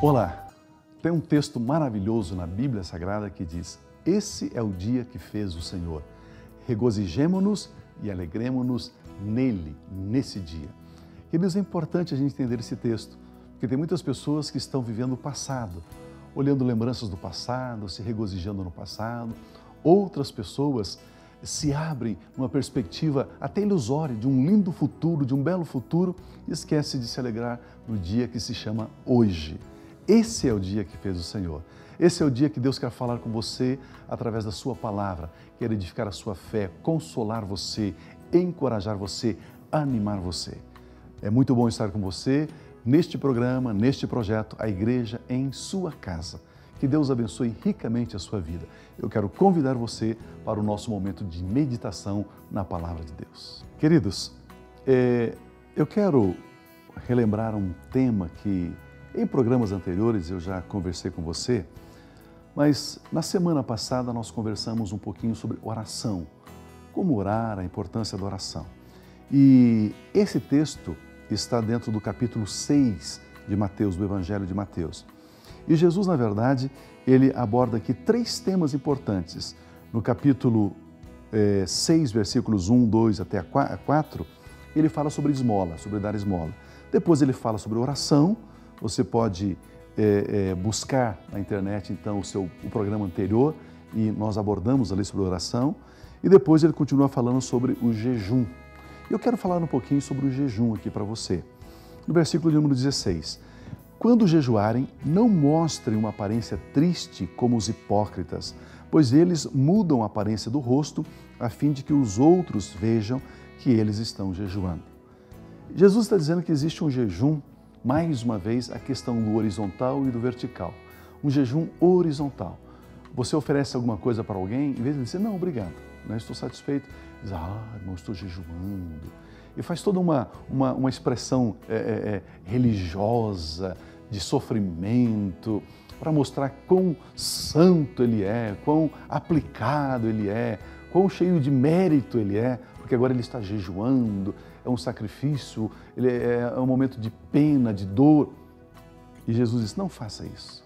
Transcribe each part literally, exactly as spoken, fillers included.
Olá, tem um texto maravilhoso na Bíblia Sagrada que diz: esse é o dia que fez o Senhor, regozijemo-nos e alegremo-nos nele, nesse dia. Queridos, é importante a gente entender esse texto, porque tem muitas pessoas que estão vivendo o passado, olhando lembranças do passado, se regozijando no passado. Outras pessoas se abrem numa perspectiva até ilusória de um lindo futuro, de um belo futuro, e esquece de se alegrar no dia que se chama hoje. Esse é o dia que fez o Senhor. Esse é o dia que Deus quer falar com você através da sua palavra, quer edificar a sua fé, consolar você, encorajar você, animar você. É muito bom estar com você neste programa, neste projeto, a Igreja em Sua Casa. Que Deus abençoe ricamente a sua vida. Eu quero convidar você para o nosso momento de meditação na Palavra de Deus. Queridos, é, eu quero relembrar um tema que em programas anteriores eu já conversei com você, mas na semana passada nós conversamos um pouquinho sobre oração, como orar, a importância da oração. E esse texto está dentro do capítulo seis de Mateus, do Evangelho de Mateus. E Jesus, na verdade, ele aborda aqui três temas importantes. No capítulo eh, seis, versículos um, dois até quatro, ele fala sobre esmola, sobre dar esmola. Depois ele fala sobre oração. Você pode eh, eh, buscar na internet, então, o, seu, o programa anterior, e nós abordamos ali sobre oração. E depois ele continua falando sobre o jejum. Eu quero falar um pouquinho sobre o jejum aqui para você. No versículo de número dezesseis. Quando jejuarem, não mostrem uma aparência triste como os hipócritas, pois eles mudam a aparência do rosto a fim de que os outros vejam que eles estão jejuando. Jesus está dizendo que existe um jejum, mais uma vez, a questão do horizontal e do vertical. Um jejum horizontal. Você oferece alguma coisa para alguém, em vez de dizer, não, obrigado, não estou satisfeito, diz, ah, irmão, estou jejuando. E faz toda uma, uma, uma expressão é, é, religiosa, de sofrimento, para mostrar quão santo ele é, quão aplicado ele é, quão cheio de mérito ele é, porque agora ele está jejuando, é um sacrifício, ele é, é um momento de pena, de dor. E Jesus diz, não faça isso,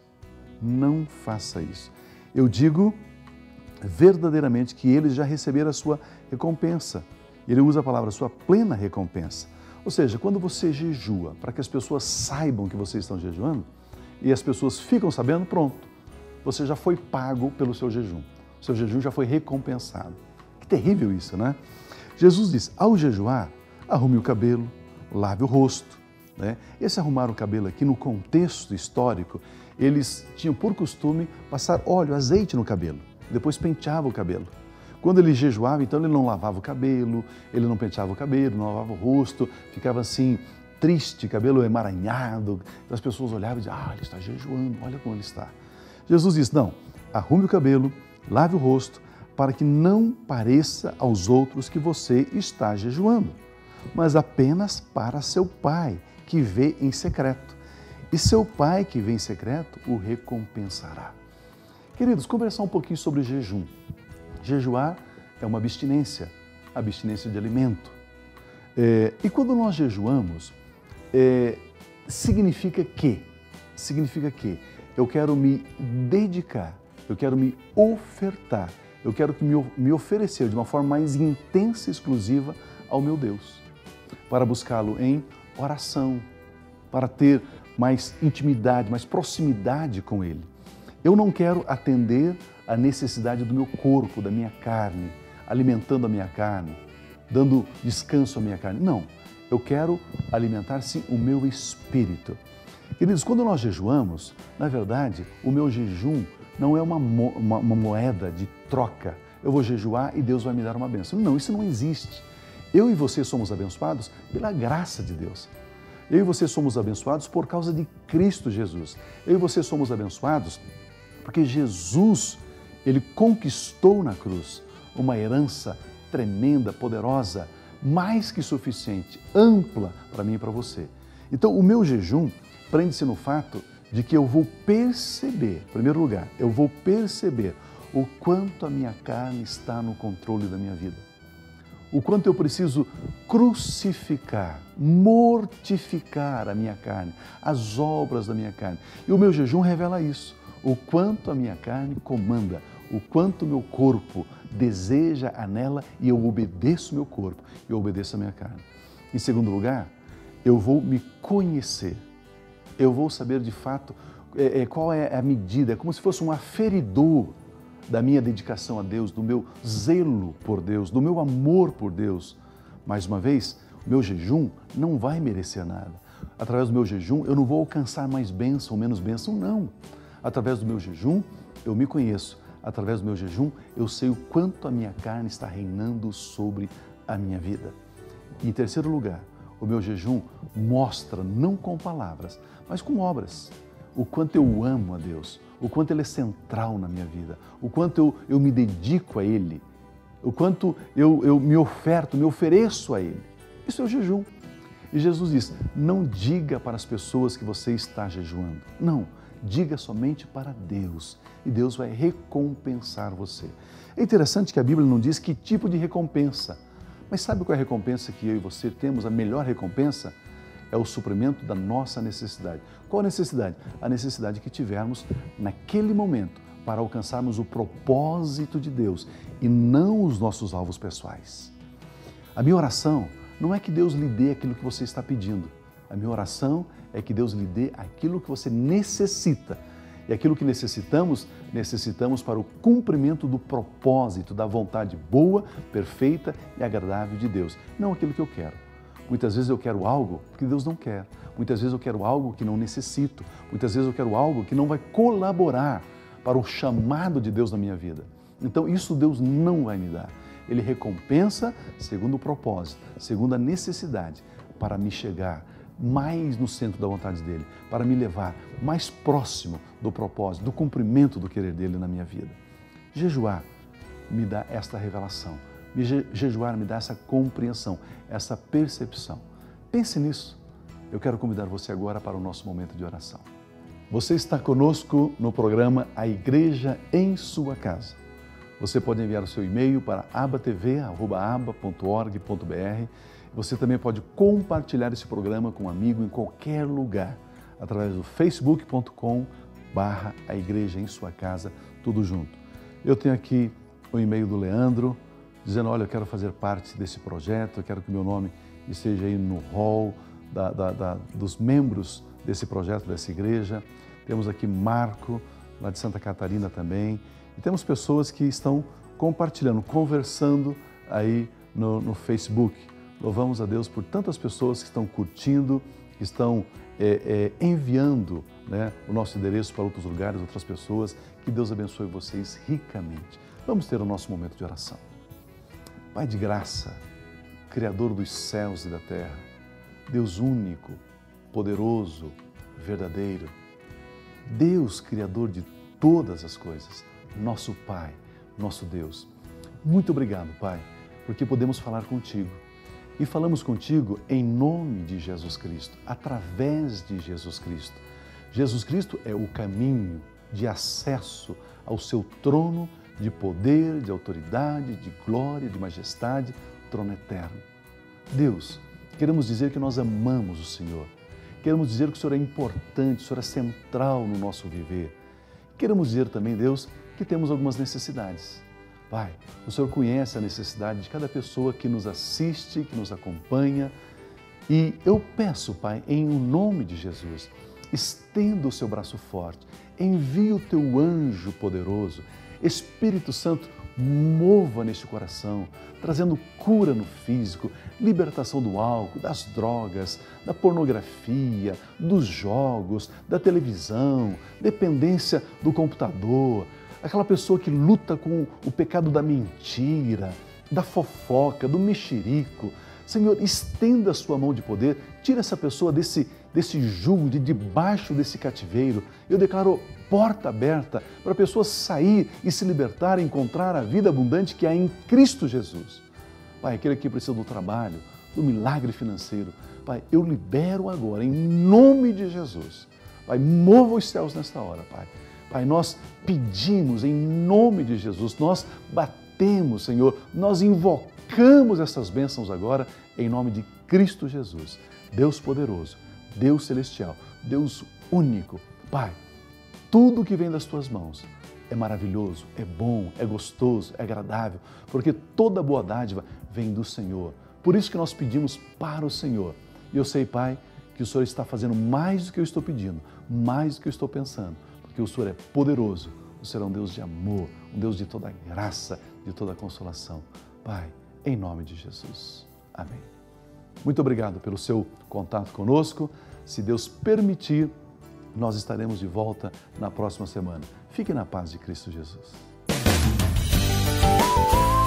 não faça isso. Eu digo verdadeiramente que eles já receberam a sua recompensa. Ele usa a palavra sua plena recompensa. Ou seja, quando você jejua, para que as pessoas saibam que vocês estão jejuando, e as pessoas ficam sabendo, pronto, você já foi pago pelo seu jejum. O seu jejum já foi recompensado. Que terrível isso, né? Jesus diz, ao jejuar, arrume o cabelo, lave o rosto. Né? Esse arrumar o cabelo aqui, no contexto histórico, eles tinham por costume passar óleo, azeite no cabelo, depois penteava o cabelo. Quando ele jejuava, então ele não lavava o cabelo, ele não penteava o cabelo, não lavava o rosto, ficava assim, triste, cabelo emaranhado. Então as pessoas olhavam e diziam, ah, ele está jejuando, olha como ele está. Jesus disse, não, arrume o cabelo, lave o rosto, para que não pareça aos outros que você está jejuando, mas apenas para seu Pai, que vê em secreto. E seu Pai, que vê em secreto, o recompensará. Queridos, conversar um pouquinho sobre jejum. Jejuar é uma abstinência, abstinência de alimento. É, e quando nós jejuamos, é, significa que, significa que eu quero me dedicar, eu quero me ofertar, eu quero que me, me oferecer de uma forma mais intensa e exclusiva ao meu Deus, para buscá-lo em oração, para ter mais intimidade, mais proximidade com Ele. Eu não quero atender a necessidade do meu corpo, da minha carne, alimentando a minha carne, dando descanso à minha carne. Não, eu quero alimentar, sim, o meu espírito. Queridos, quando nós jejuamos, na verdade, o meu jejum não é uma, mo uma, uma moeda de troca. Eu vou jejuar e Deus vai me dar uma bênção. Não, isso não existe. Eu e você somos abençoados pela graça de Deus. Eu e você somos abençoados por causa de Cristo Jesus. Eu e você somos abençoados porque Jesus, Ele conquistou na cruz uma herança tremenda, poderosa, mais que suficiente, ampla para mim e para você. Então, o meu jejum prende-se no fato de que eu vou perceber, em primeiro lugar, eu vou perceber o quanto a minha carne está no controle da minha vida. o quanto eu preciso crucificar, mortificar a minha carne, as obras da minha carne. E o meu jejum revela isso, o quanto a minha carne comanda, o quanto o meu corpo deseja a nela e eu obedeço o meu corpo, eu obedeço a minha carne. Em segundo lugar, eu vou me conhecer, eu vou saber de fato é, é, qual é a medida, é como se fosse um aferidor da minha dedicação a Deus, do meu zelo por Deus, do meu amor por Deus. Mais uma vez, o meu jejum não vai merecer nada. Através do meu jejum, eu não vou alcançar mais bênção ou menos bênção, não. Através do meu jejum, eu me conheço. Através do meu jejum, eu sei o quanto a minha carne está reinando sobre a minha vida. E, em terceiro lugar, o meu jejum mostra, não com palavras, mas com obras, o quanto eu amo a Deus, o quanto Ele é central na minha vida, o quanto eu, eu me dedico a Ele, o quanto eu, eu me oferto, me ofereço a Ele. Isso é o jejum. E Jesus diz, não diga para as pessoas que você está jejuando. Não, diga somente para Deus e Deus vai recompensar você. É interessante que a Bíblia não diz que tipo de recompensa, mas sabe qual é a recompensa que eu e você temos? A melhor recompensa é o suprimento da nossa necessidade. Qual a necessidade? A necessidade que tivermos naquele momento para alcançarmos o propósito de Deus e não os nossos alvos pessoais. A minha oração não é que Deus lhe dê aquilo que você está pedindo. A minha oração é que Deus lhe dê aquilo que você necessita. E aquilo que necessitamos, necessitamos para o cumprimento do propósito, da vontade boa, perfeita e agradável de Deus. Não aquilo que eu quero. Muitas vezes eu quero algo que Deus não quer. Muitas vezes eu quero algo que não necessito. Muitas vezes eu quero algo que não vai colaborar para o chamado de Deus na minha vida. Então isso Deus não vai me dar. Ele recompensa segundo o propósito, segundo a necessidade, para me chegar mais no centro da vontade dEle, para me levar mais próximo do propósito, do cumprimento do querer dEle na minha vida. Jejuar me dá esta revelação, me je jejuar me dá essa compreensão, essa percepção. Pense nisso. Eu quero convidar você agora para o nosso momento de oração. Você está conosco no programa A Igreja em Sua Casa. Você pode enviar o seu e-mail para abatv arroba aba ponto org ponto br. Você também pode compartilhar esse programa com um amigo em qualquer lugar, através do facebook ponto com barra A Igreja em Sua Casa, tudo junto. Eu tenho aqui o e-mail do Leandro, dizendo, olha, eu quero fazer parte desse projeto, eu quero que o meu nome esteja aí no hall da, da, da, dos membros desse projeto, dessa igreja. Temos aqui Marco, lá de Santa Catarina também. E temos pessoas que estão compartilhando, conversando aí no, no Facebook. Louvamos a Deus por tantas pessoas que estão curtindo, que estão é, é, enviando, né, o nosso endereço para outros lugares, outras pessoas. Que Deus abençoe vocês ricamente. Vamos ter o nosso momento de oração. Pai de graça, Criador dos céus e da terra, Deus único, poderoso, verdadeiro, Deus Criador de todas as coisas, nosso Pai, nosso Deus. Muito obrigado, Pai, porque podemos falar contigo. E falamos contigo em nome de Jesus Cristo, através de Jesus Cristo. Jesus Cristo é o caminho de acesso ao seu trono de poder, de autoridade, de glória, de majestade, trono eterno. Deus, queremos dizer que nós amamos o Senhor. Queremos dizer que o Senhor é importante, o Senhor é central no nosso viver. Queremos dizer também, Deus, que temos algumas necessidades. Pai, o Senhor conhece a necessidade de cada pessoa que nos assiste, que nos acompanha. E eu peço, Pai, em nome de Jesus, estenda o seu braço forte, envie o teu anjo poderoso. Espírito Santo, mova neste coração, trazendo cura no físico, libertação do álcool, das drogas, da pornografia, dos jogos, da televisão, dependência do computador, aquela pessoa que luta com o pecado da mentira, da fofoca, do mexerico. Senhor, estenda a sua mão de poder, tira essa pessoa desse, desse jugo, de debaixo desse cativeiro. Eu declaro porta aberta para a pessoa sair e se libertar, encontrar a vida abundante que há em Cristo Jesus. Pai, aquele que precisa do trabalho, do milagre financeiro, Pai, eu libero agora, em nome de Jesus. Pai, mova os céus nesta hora, Pai. Pai, nós pedimos em nome de Jesus, nós batemos, Senhor, nós invocamos invocamos essas bênçãos agora em nome de Cristo Jesus, Deus poderoso, Deus celestial, Deus único. Pai, tudo que vem das tuas mãos é maravilhoso, é bom, é gostoso, é agradável, porque toda boa dádiva vem do Senhor. Por isso que nós pedimos para o Senhor. E eu sei, Pai, que o Senhor está fazendo mais do que eu estou pedindo, mais do que eu estou pensando, porque o Senhor é poderoso, o Senhor é um Deus de amor, um Deus de toda graça, de toda consolação. Pai, em nome de Jesus. Amém. Muito obrigado pelo seu contato conosco. Se Deus permitir, nós estaremos de volta na próxima semana. Fique na paz de Cristo Jesus.